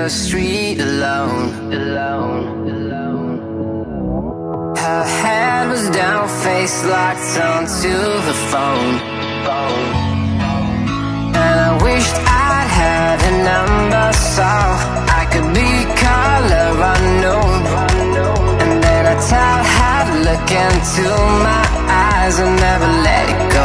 street alone. Her head was down, face locked onto the phone. And I wished I'd had a number so I could be color unknown. And then I tell her to look into my eyes and never let it go.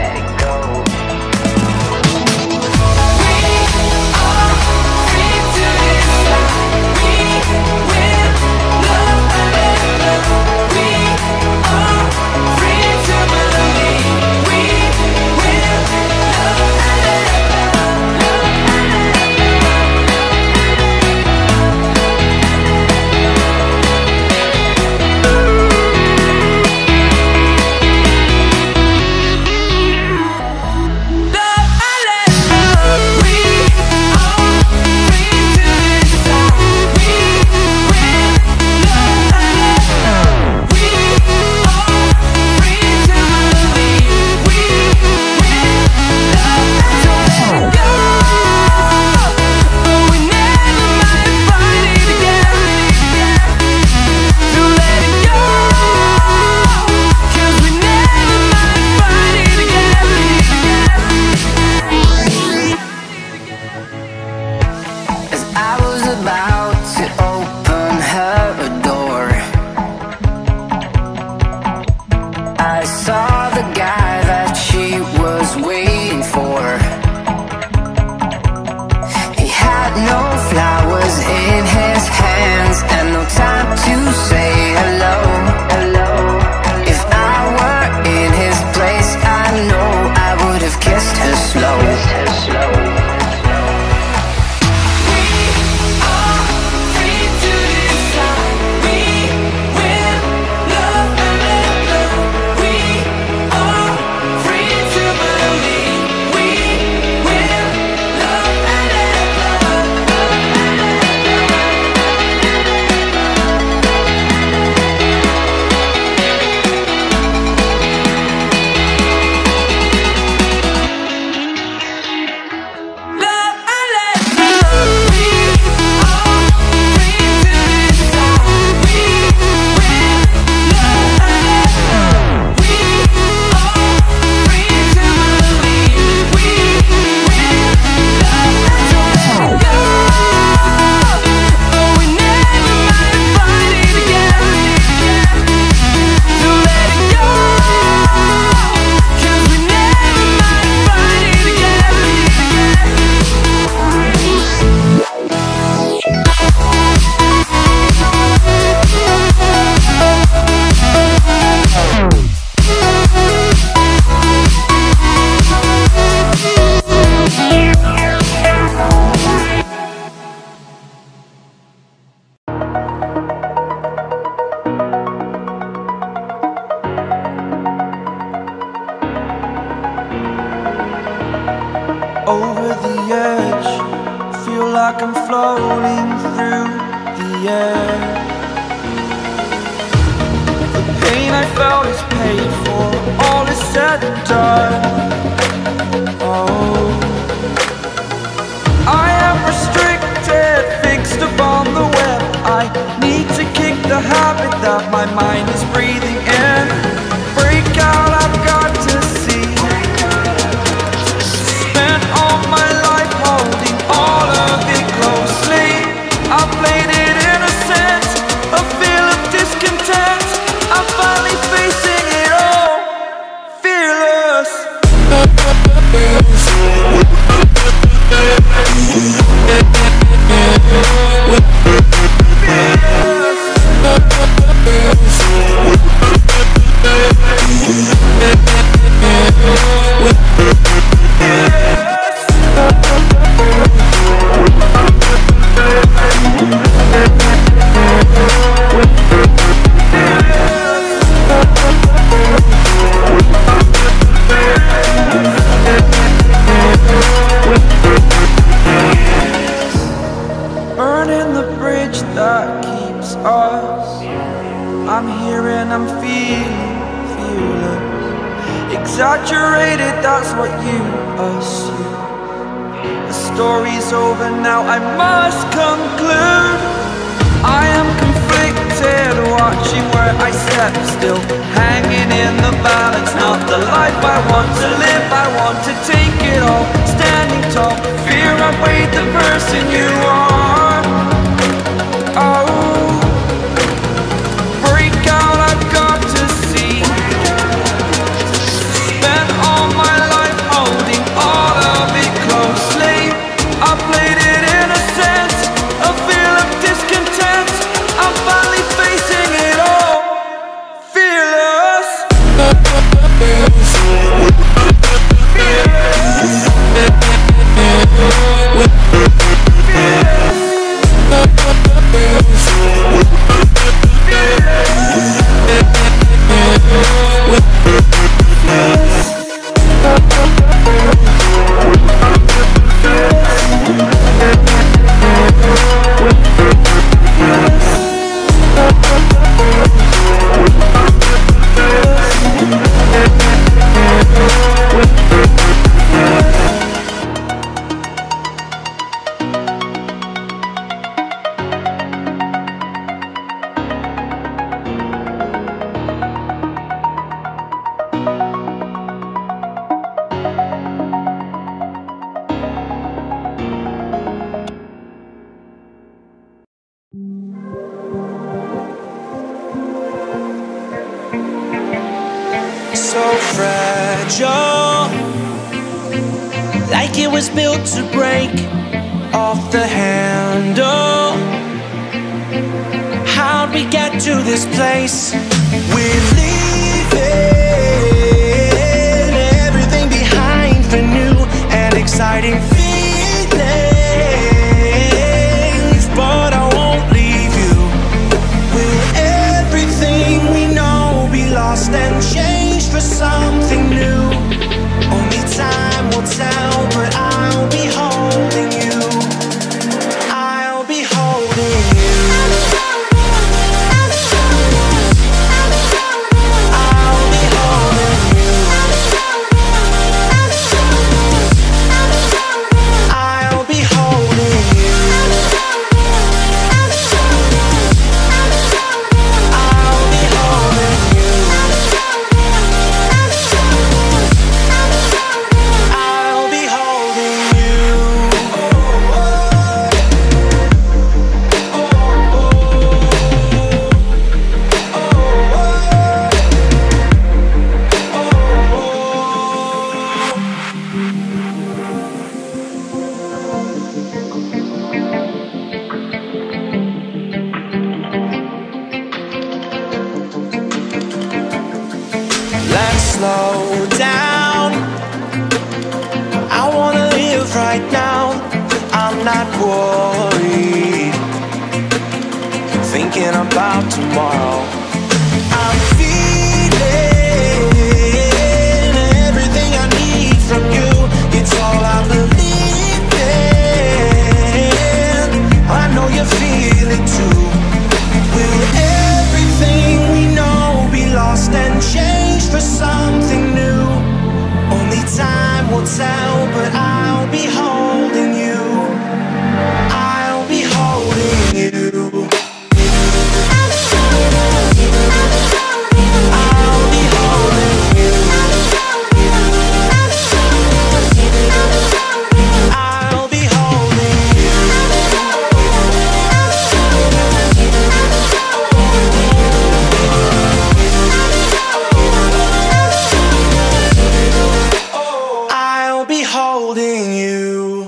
Over the edge, feel like I'm floating through the air. The pain I felt is paid for, all is said and done. Oh, I am restricted, fixed upon the web. I need to kick the habit that my mind is breathing in. Break out, I've got to see. All my life holding all of it closely. I played it innocent, a feel of discontent. I'm finally facing it all, fearless. Burning the bridge that keeps us. I'm here and I'm feeling fearless. Exaggerated, that's what you assume. story's over now, I must conclude. I am conflicted, watching where I step still, hanging in the balance. Not the life I want to live, I want to take it all, standing tall. Fear I've weighed the person you are. Oh, break out, I've got to see. Spent all my life holding all of it closely. I played it innocent, a feel of discontent. I'm finally facing it all, fearless. So fragile, like it was built to break off the handle. How'd we get to this place? We're leaving everything behind for new and exciting feelings, but I won't leave you. Will everything we know be lost and changed for something new? Only time will tell, but I'll be holding you. I'll be holding you. I'll be holding you. I'll be holding you. I'll be holding you. I'll be holding you. Let's slow down. I wanna live right now. I'm not worried, thinking about tomorrow. I'm feeling everything I need from you. It's all I believe in. I know you feel it too. Will everything we know be lost and changed for something new? Only time will tell, but I'll be holding you. I'll be holding you. I'll be holding you. I'll be holding you. I'll be holding you.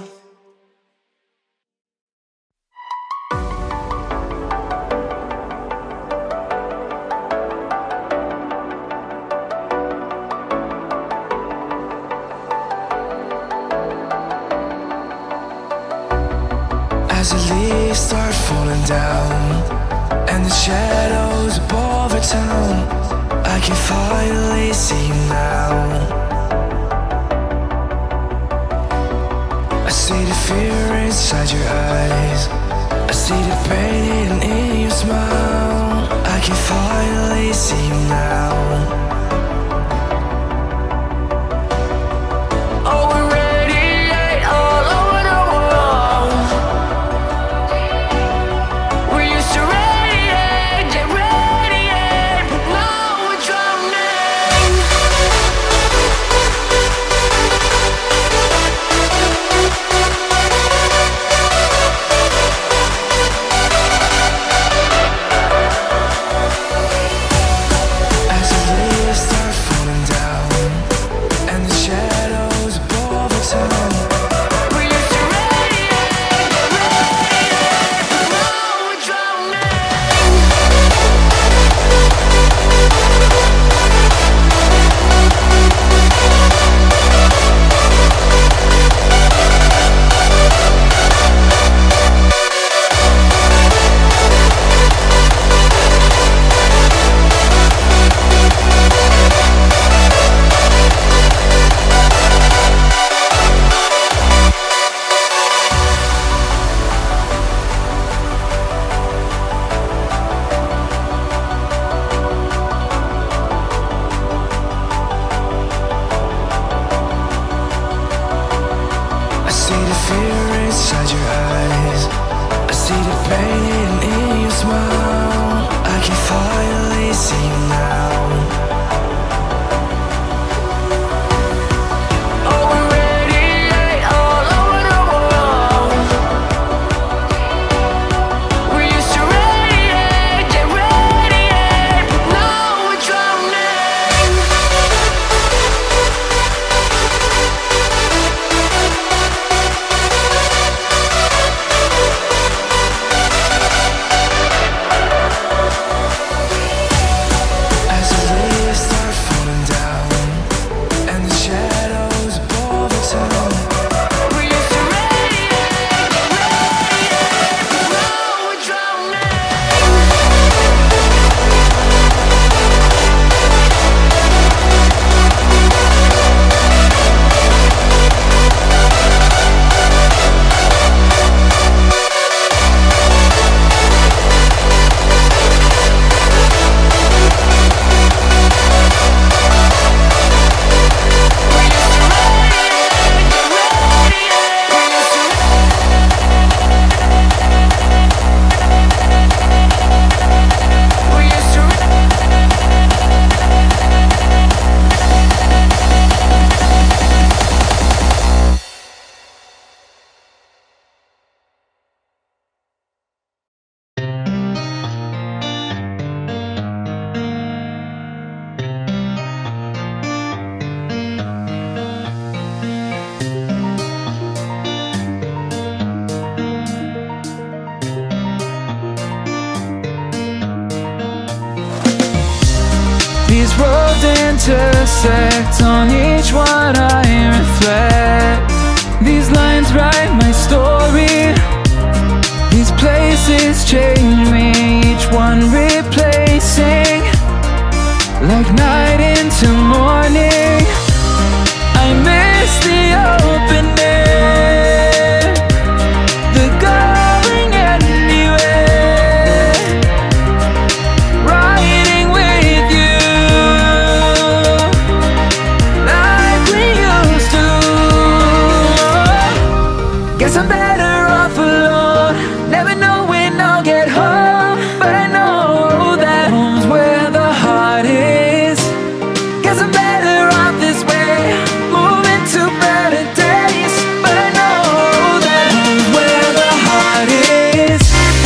As the leaves start falling down and the shadows above the town, I can finally see you now. I see the fear inside your eyes, I see the pain in your smile. I can finally see you now. Oh, we radiate all over the world. worlds intersect, on each one I reflect. These lines write my story, these places change me, each one replacing, like night into morning. I miss the open air, the going anywhere, riding with you like we used to. Guess I'm better off alone, never know when I'll get home, but I know that home's where the heart is. Guess I'm better off this way, moving to better days, but I know that home's where the heart is.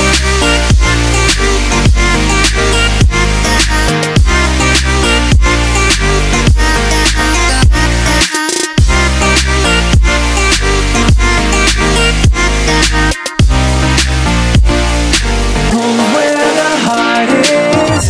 Home's where the heart is.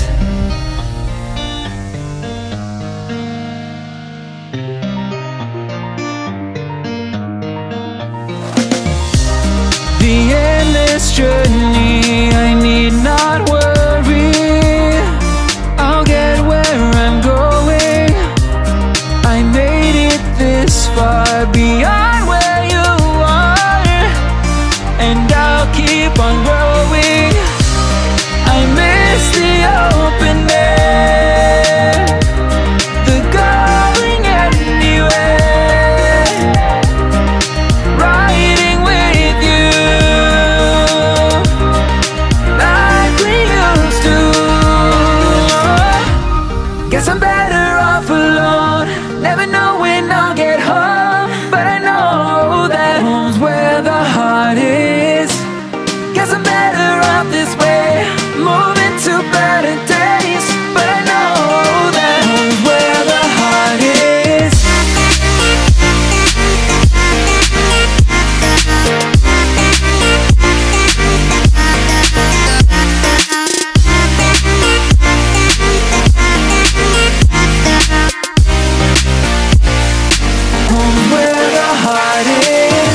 The endless journey, I need not worry, I'll get where I'm going. I made it this far, beyond where you are, and I'll keep on growing. I miss the open air, the going anywhere, riding with you like we used to. Guess I'm better off alone, never know when I'll get home, but I know that home's where the heart is. Guess I'm better off this way, moving to better days, but I know that home's where the heart is. Home's where the heart is.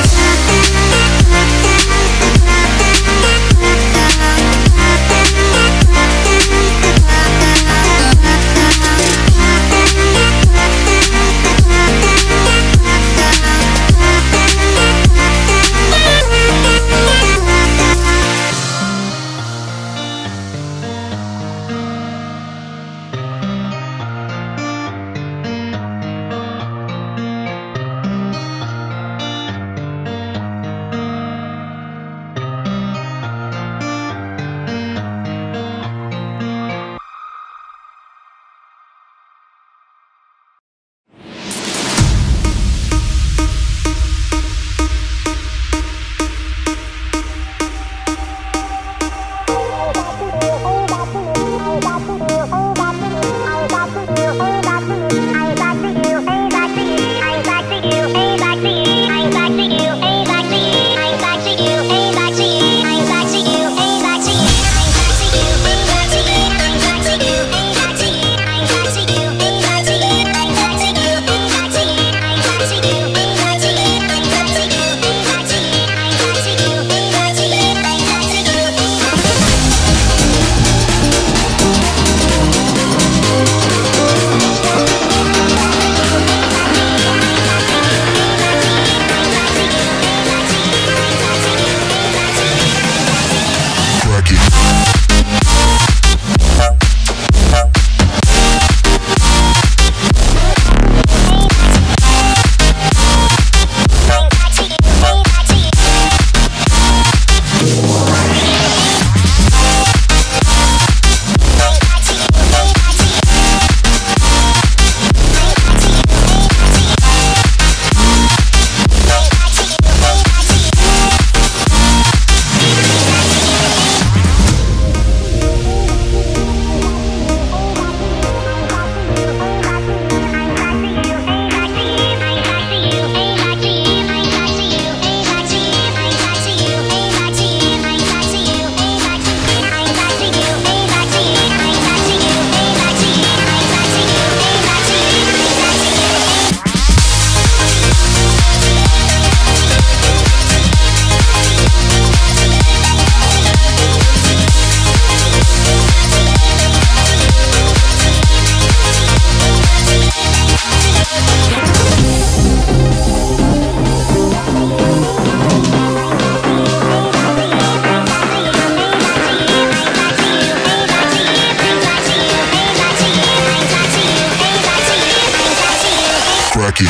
Rocky.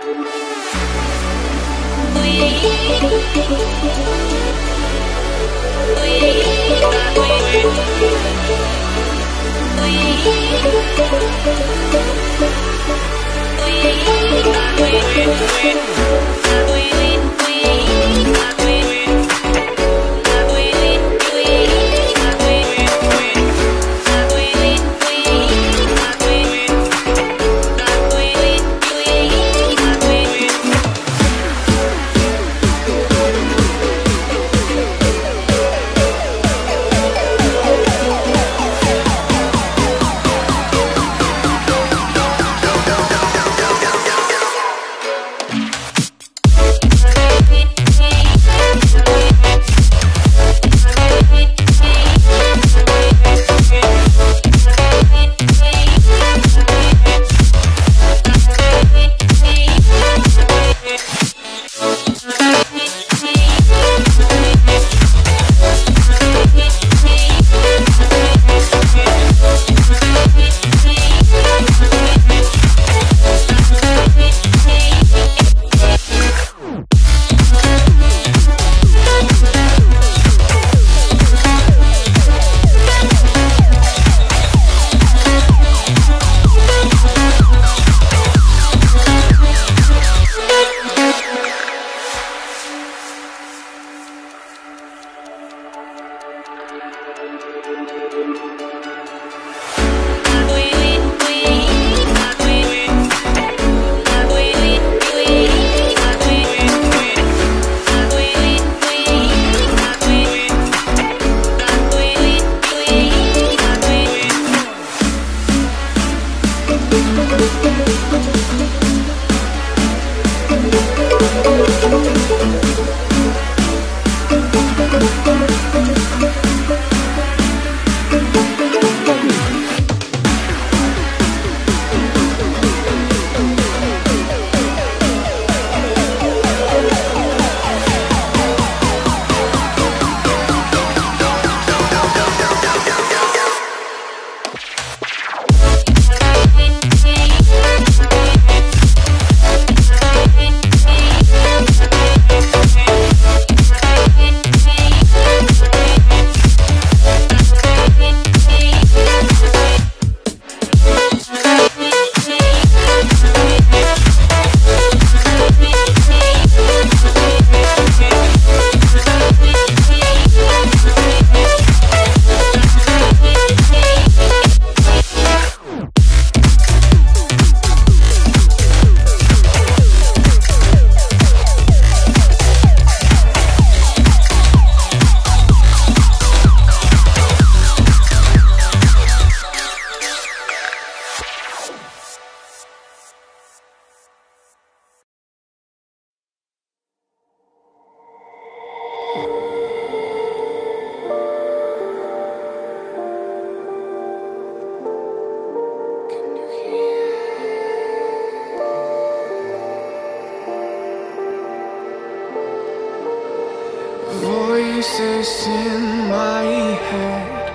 Voices in my head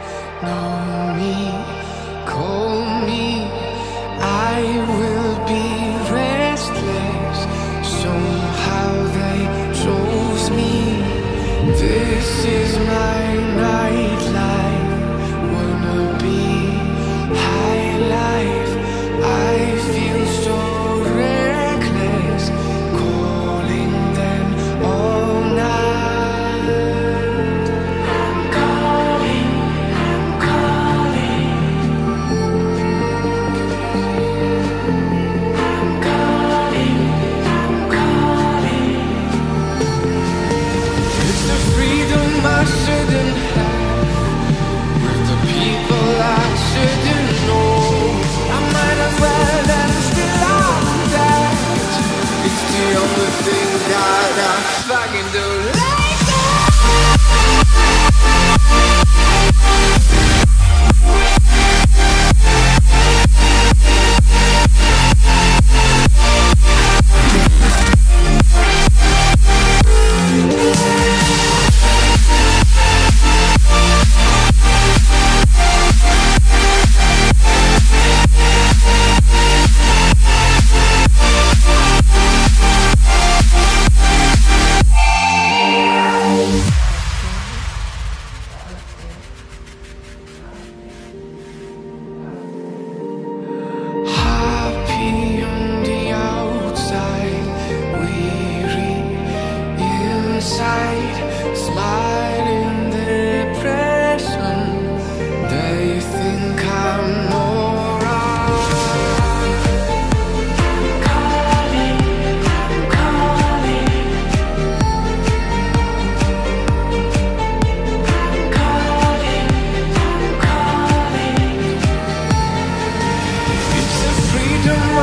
know me, call me. I will be restless. Somehow they chose me. This is my nightlife. Wanna be high life. I feel so reckless, calling them all night. I'm calling, I'm calling.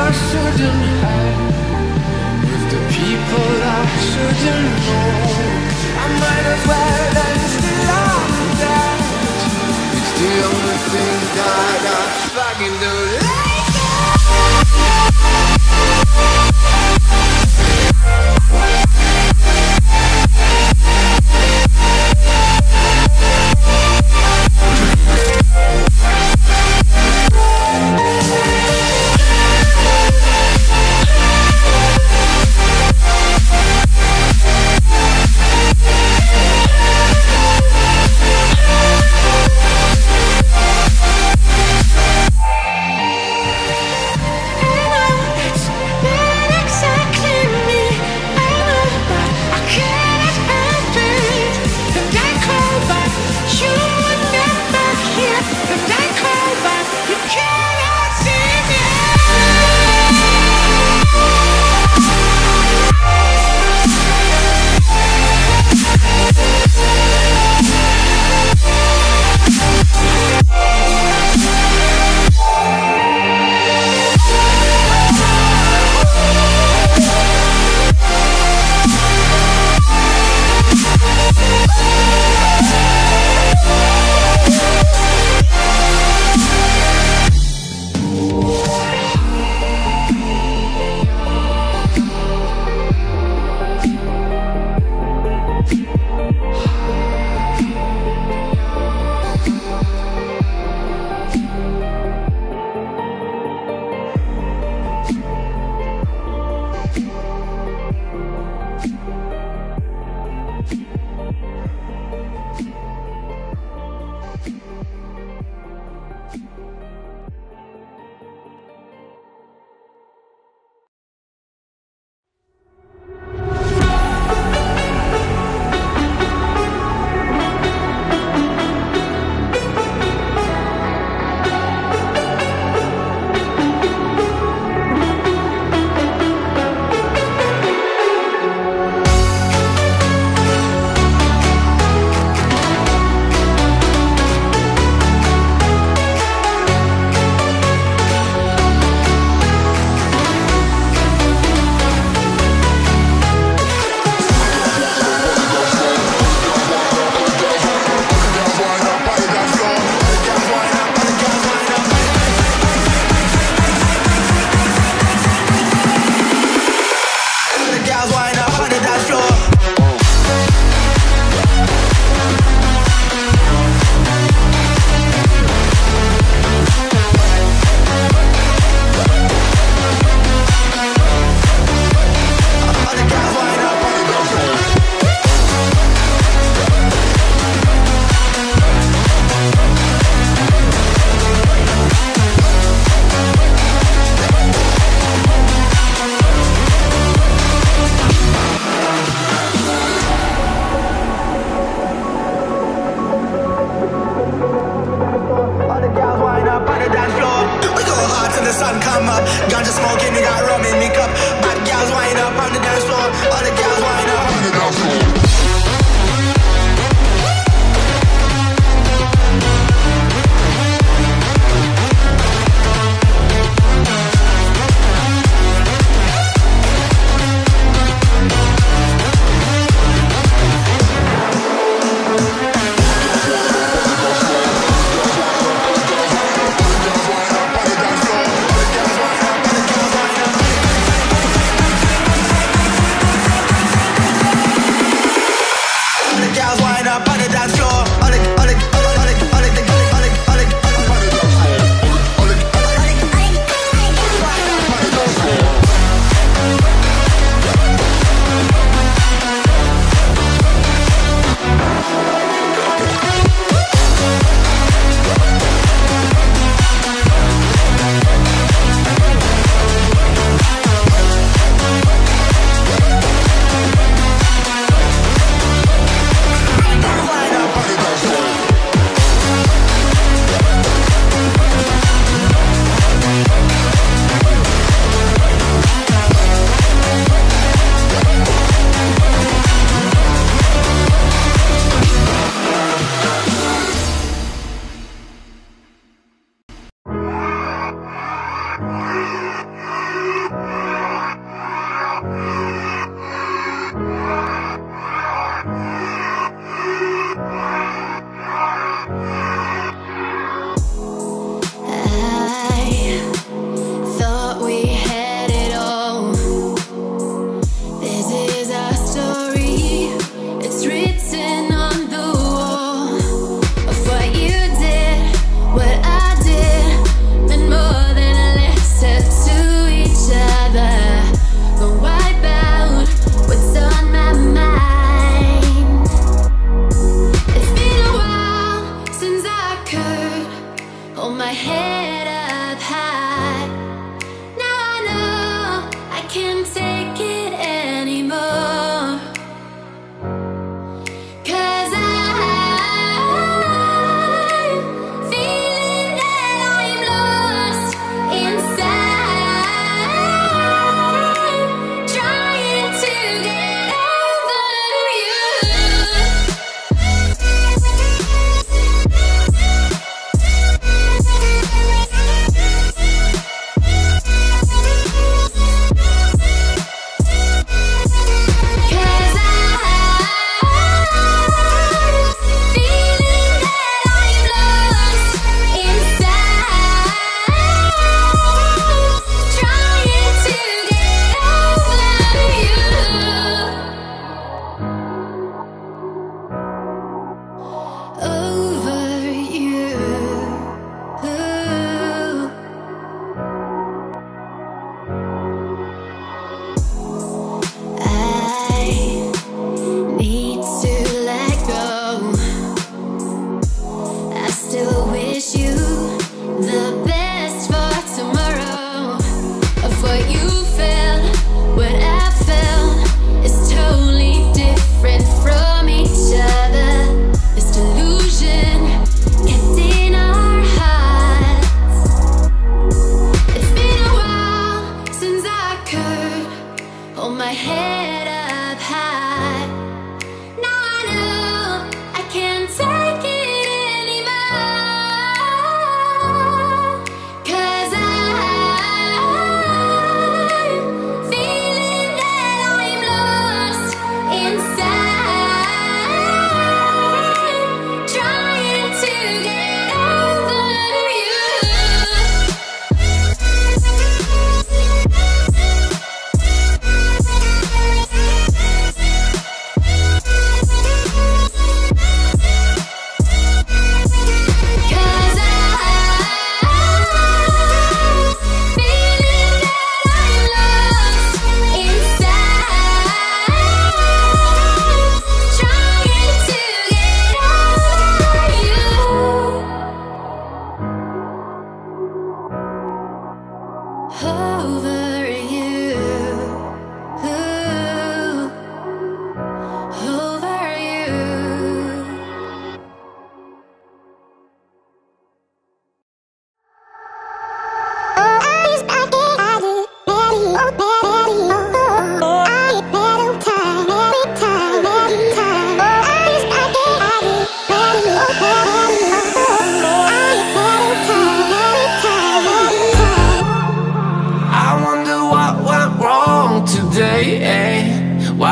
I shouldn't have, with the people I shouldn't know. I might as well understand that it's the only thing that I fucking do.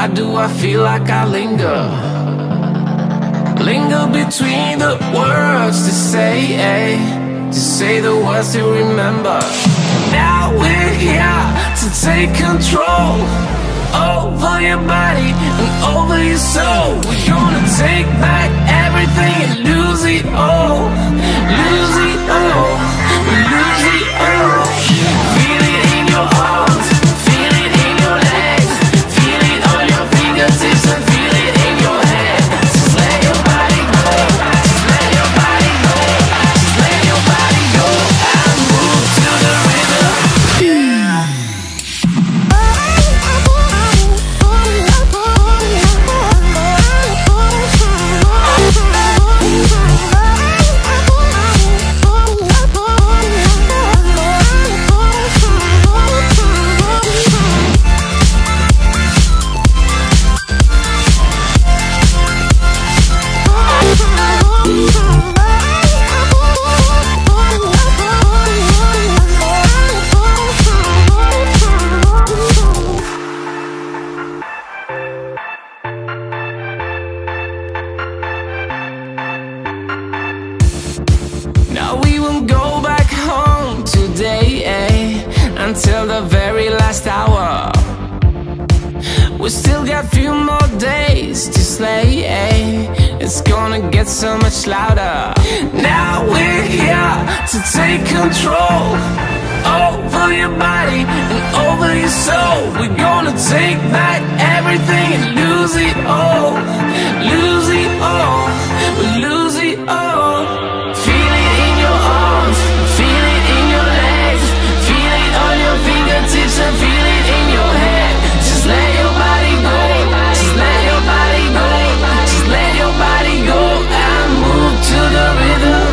Why do I feel like I linger? Linger between the words to say the words to remember. Now we're here to take control over your body and over your soul. We're gonna take back everything and lose it all. Lose it all. Lose it all. Feel it in your arms, feel it in your legs, feel it on your fingertips and feel it in your head. Just let your body go, just let your body go, just let your body go and move to the rhythm. Now we won't go back home today, until the very last hour. We still got few more days to slay, it's gonna get so much louder. Now we're here to take control over your body and over your soul. We're gonna take back everything and lose it all. Lose it all, we lose it all. Feel it in your arms, feel it in your legs, feel it on your fingertips and feel it in your head. Just let your body go, just let your body go, just let your body go and move to the rhythm.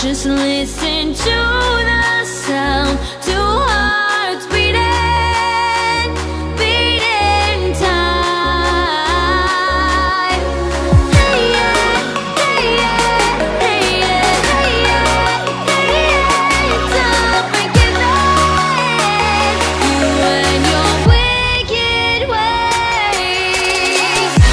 Just listen to the sound, two hearts beating, beating time. Hey yeah, hey yeah, hey yeah, hey yeah, hey yeah. Don't forget that you and your wicked ways.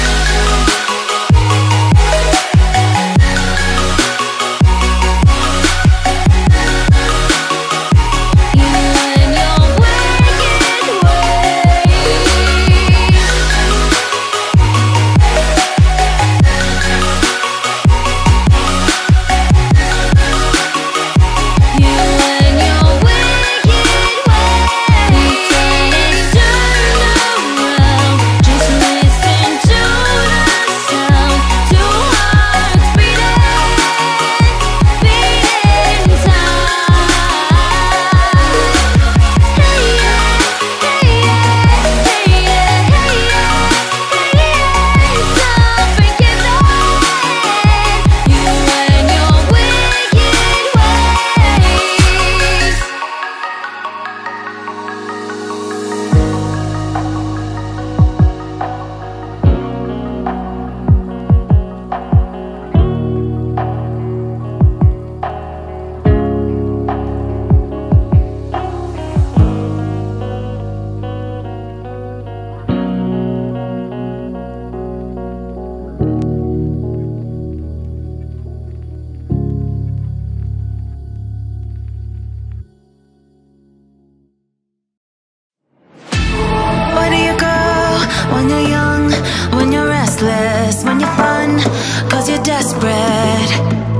Where do you go when you're young, when you're restless, when you're fun, 'cause you're desperate?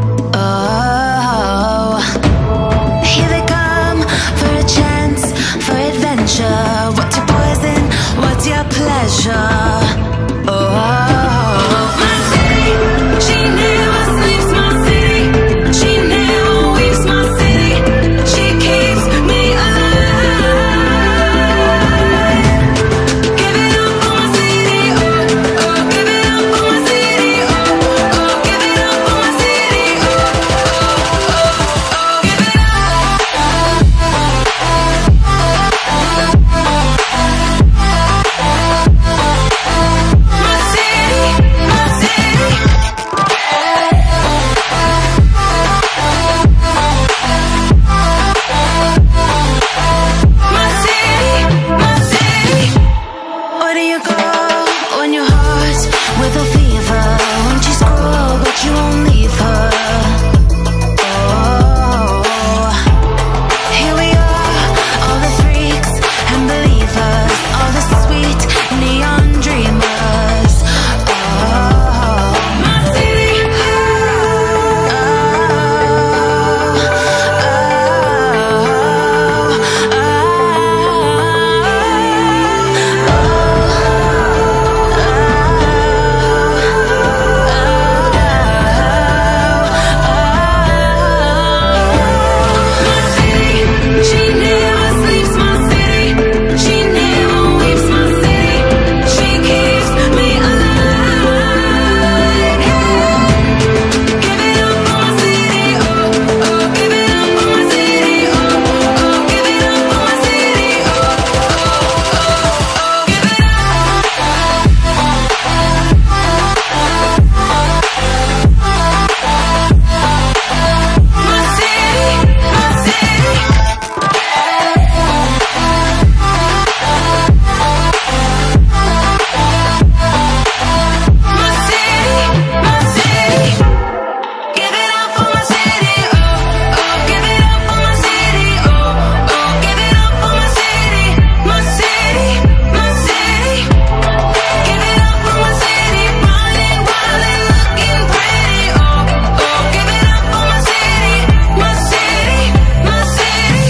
Oh, here they come for a chance, for adventure. What's your poison? What's your pleasure? Oh, my city, she never sleeps, my city, she never weeps, my city, she keeps me alive. Give it up for my city, oh, oh, give it up for my city, oh, oh, give it up for my city, oh, oh, oh, oh, give it up. My city, my city. My city, my city. Where do you go when your heart's with a fever? Won't you scroll, but you won't leave her? Oh, here we are, all the freaks and believers, all the sweet neon dreamers. Oh, my city. She never sleeps, my city, she never weeps, my city, she keeps me alive. Give it up for my city, oh, oh, give it up for my city, oh, oh, give it up for my city, oh, oh, oh, give it up. My city, my city. My city, my city. Give it up for my city, oh, oh, give it up for my city, oh, oh, give it up for my city, my city, my city. Give it up for my city, running wild and looking pretty, oh, oh, give it up for my city, my city, my city.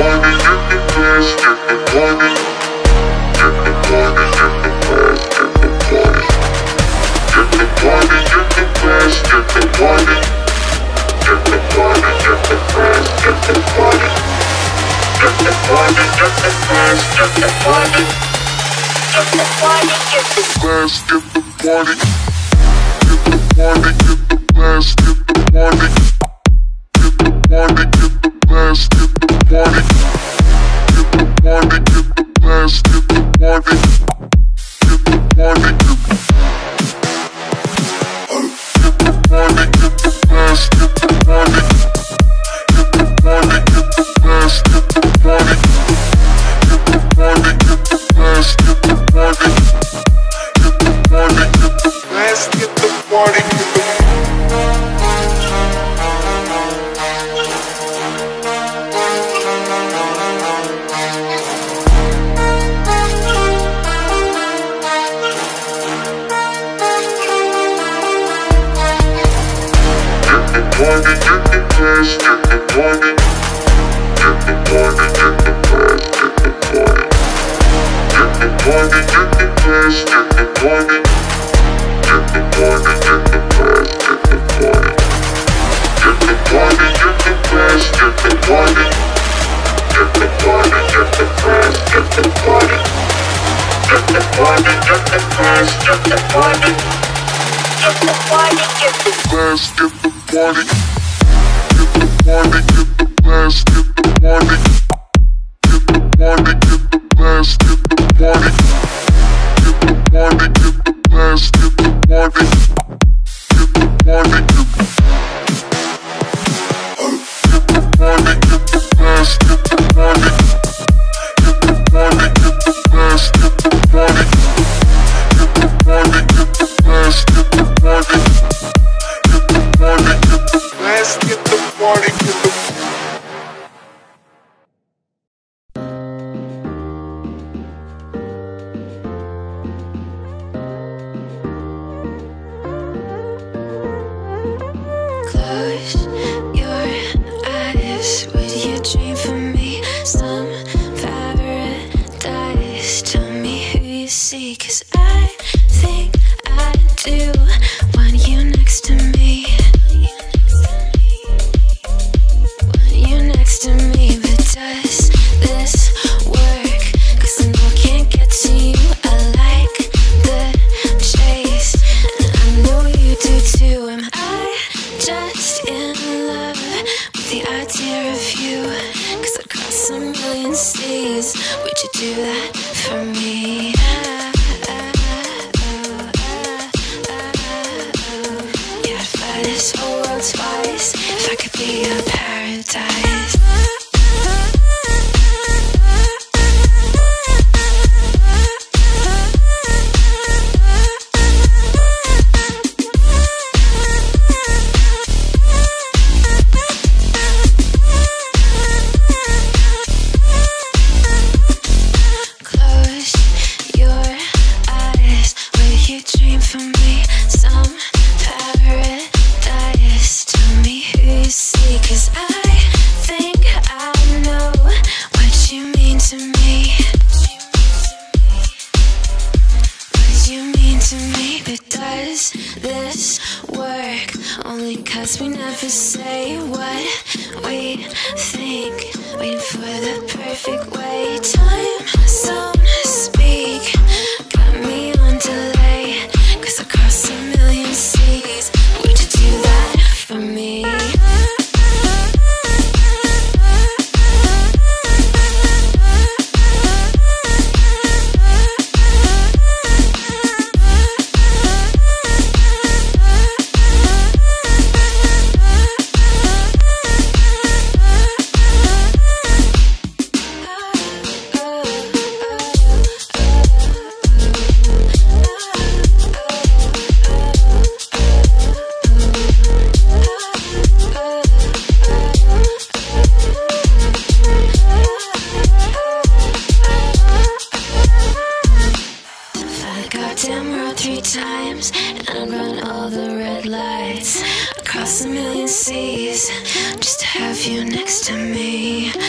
across a million seas just to have you next to me. I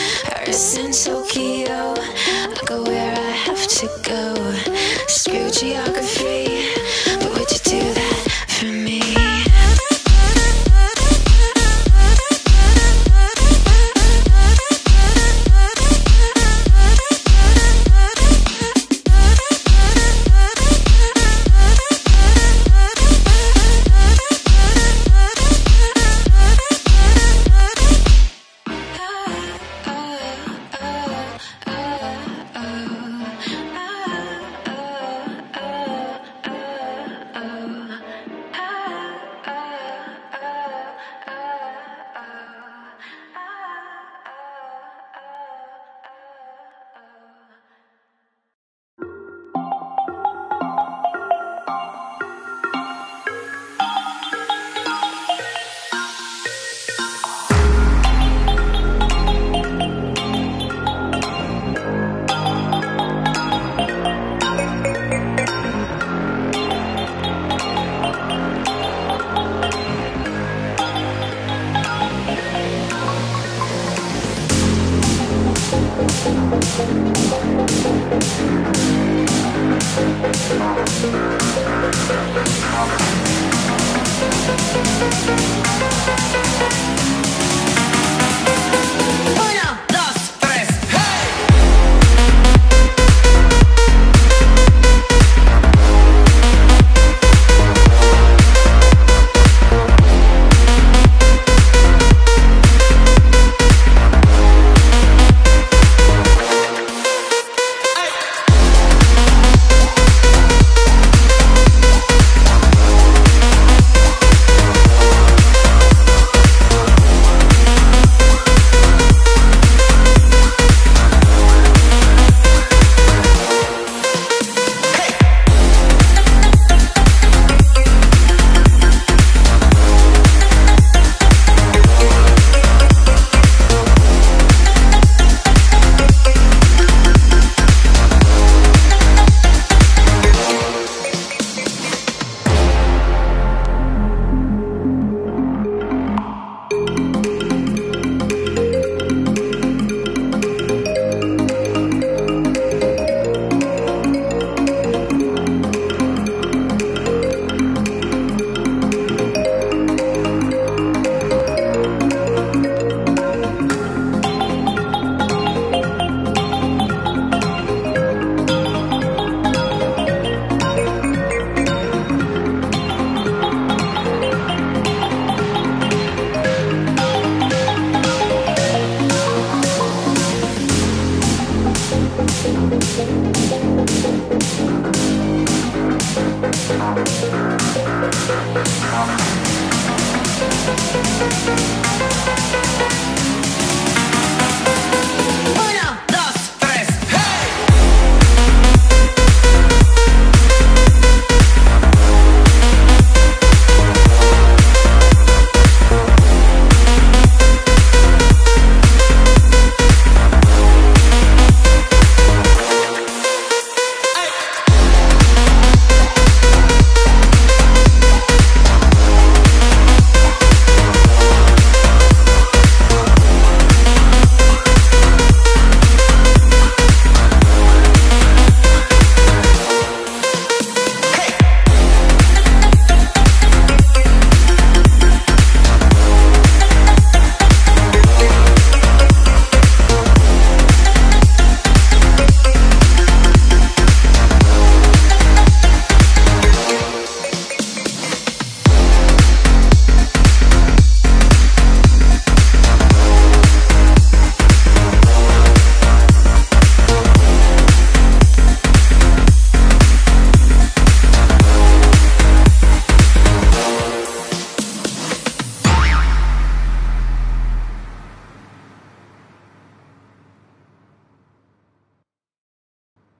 Paris and Tokyo, I go where I have to go. Screw geography, but would you do that for me?